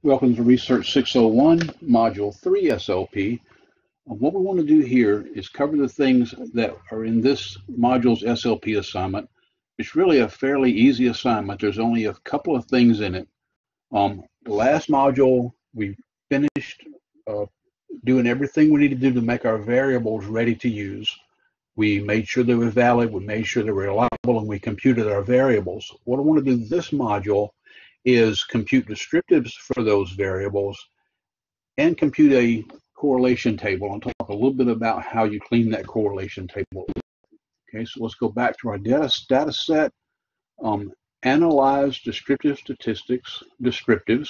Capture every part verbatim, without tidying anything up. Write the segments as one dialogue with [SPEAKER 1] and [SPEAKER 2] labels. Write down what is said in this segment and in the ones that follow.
[SPEAKER 1] Welcome to Research six oh one, Module three S L P. What we want to do here is cover the things that are in this module's S L P assignment. It's really a fairly easy assignment. There's only a couple of things in it. Um, the last module, we finished uh, doing everything we need to do to make our variables ready to use. We made sure they were valid, we made sure they were reliable, and we computed our variables. What I want to do this module is compute descriptives for those variables and compute a correlation table and talk a little bit about how you clean that correlation table. Okay, so let's go back to our data, data set, um, analyze descriptive statistics, descriptives,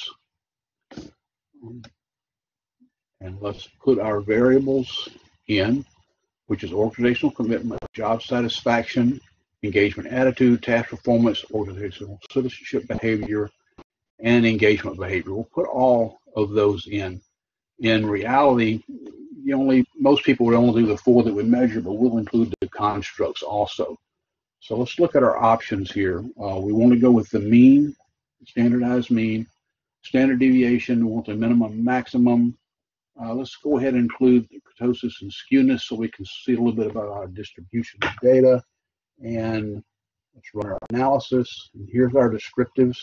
[SPEAKER 1] and let's put our variables in, which is organizational commitment, job satisfaction, engagement attitude, task performance, organizational citizenship behavior, and engagement behavior. We'll put all of those in. In reality, you only most people would only do the four that we measure, but we'll include the constructs also. So let's look at our options here. Uh, we want to go with the mean, standardized mean, standard deviation. We want the minimum, maximum. Uh, let's go ahead and include the kurtosis and skewness so we can see a little bit about our distribution of data. And let's run our analysis. And here's our descriptives.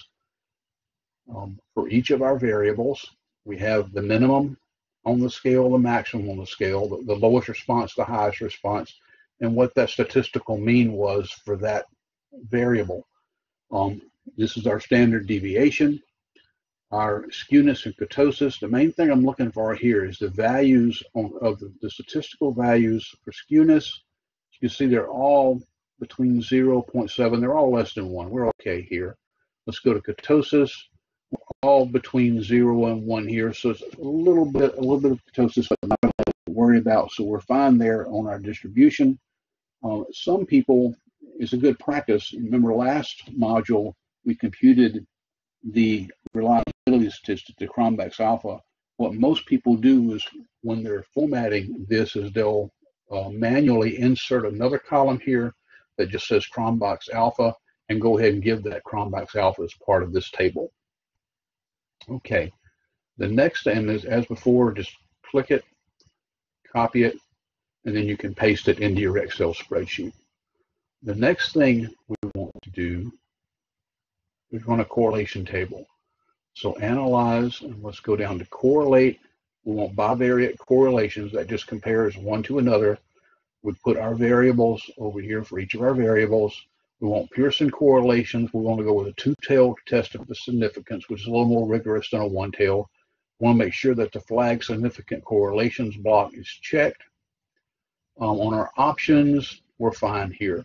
[SPEAKER 1] Um, for each of our variables, we have the minimum on the scale, the maximum on the scale, the, the lowest response, the highest response, and what that statistical mean was for that variable. Um, this is our standard deviation, our skewness and kurtosis. The main thing I'm looking for here is the values on, of the, the statistical values for skewness. You see they're all between zero point seven. They're all less than one. We're okay here. Let's go to kurtosis. All between zero and one here, so it's a little bit, a little bit of kurtosis, but not to worry about. So we're fine there on our distribution. Uh, some people, it's a good practice. Remember, last module we computed the reliability statistic, the Cronbach's alpha. What most people do is when they're formatting this, is they'll uh, manually insert another column here that just says Cronbach's alpha, and go ahead and give that Cronbach's alpha as part of this table. Okay, the next thing is, as before, just click it, copy it, and then you can paste it into your Excel spreadsheet. The next thing we want to do is run a correlation table. So analyze, and let's go down to correlate. We want bivariate correlations that just compares one to another. We put our variables over here for each of our variables. We want Pearson correlations. We want to go with a two-tailed test of the significance, which is a little more rigorous than a one-tailed. We want to make sure that the flag significant correlations block is checked. Um, on our options, we're fine here.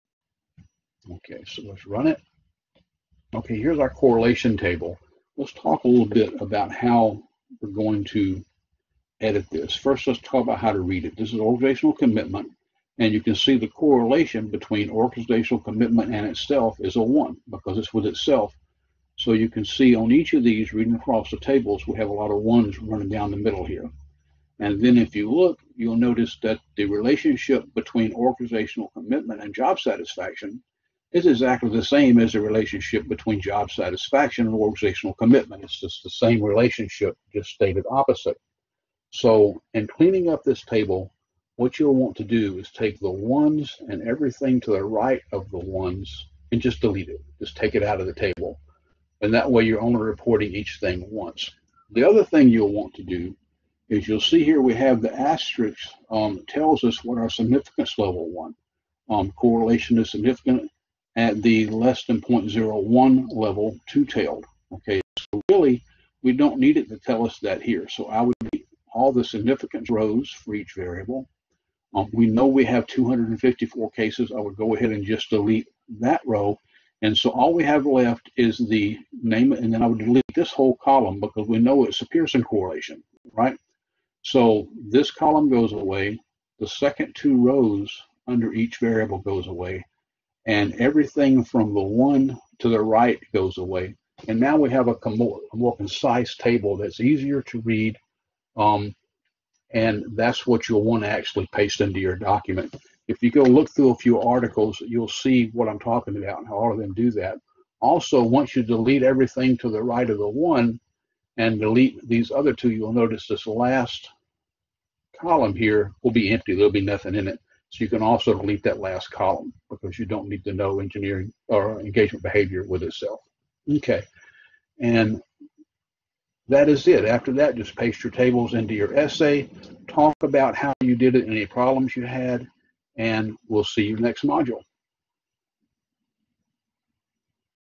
[SPEAKER 1] Okay, so let's run it. Okay, here's our correlation table. Let's talk a little bit about how we're going to edit this. First, let's talk about how to read it. This is organizational commitment. And you can see the correlation between organizational commitment and itself is a one, because it's with itself. So you can see on each of these, reading across the tables, we have a lot of ones running down the middle here. And then if you look, you'll notice that the relationship between organizational commitment and job satisfaction is exactly the same as the relationship between job satisfaction and organizational commitment. It's just the same relationship, just stated opposite. So in cleaning up this table, what you'll want to do is take the ones and everything to the right of the ones and just delete it. Just take it out of the table. And that way you're only reporting each thing once. The other thing you'll want to do is you'll see here we have the asterisk um, tells us what our significance level one. Um, correlation is significant at the less than zero point zero one level two-tailed. Okay, so really we don't need it to tell us that here. So I would delete all the significance rows for each variable. Um, we know we have two hundred fifty-four cases. I would go ahead and just delete that row. And so all we have left is the name, and then I would delete this whole column because we know it's a Pearson correlation, right? So this column goes away. The second two rows under each variable goes away. And everything from the one to the right goes away. And now we have a more, a more concise table that's easier to read. Um, And that's what you'll want to actually paste into your document. If you go look through a few articles, you'll see what I'm talking about and how all of them do that. Also, once you delete everything to the right of the one, and delete these other two, you'll notice this last column here will be empty. There'll be nothing in it. So you can also delete that last column because you don't need to know engineering or engagement behavior with itself. Okay, and that is it. After that, just paste your tables into your essay, talk about how you did it and any problems you had, and we'll see you next module.